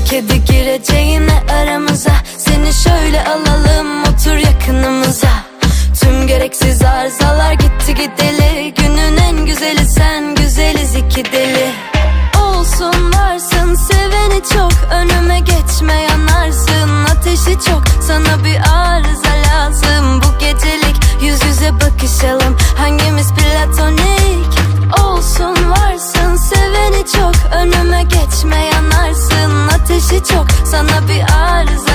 kedi gireceğine aramıza. Seni şöyle alalım, otur yakınımıza. Tüm gereksiz arızalar gitti gideli. Günün en güzeli sen, güzeliz iki deli. Olsun varsın, seveni çok, önüme geçme yanarsın. Ateşi çok, sana bir arıza lazım. Bu gecelik yüz yüze bakışalım, hangimiz platonik? Olsun varsın, seveni çok, önüme geçme yanarsın. Ateşi çok, sana bir arıza